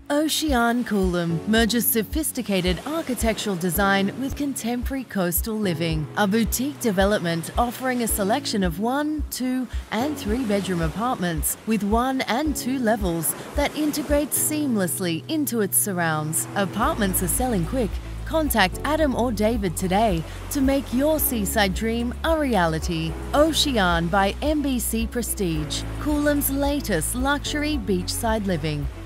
Oceane Coolum merges sophisticated architectural design with contemporary coastal living. A boutique development offering a selection of 1, 2 and 3 bedroom apartments with 1 and 2 levels that integrate seamlessly into its surrounds. Apartments are selling quick. Contact Adam or David today to make your seaside dream a reality. Oceane by Mbc Prestige, Coolum's latest luxury beachside living.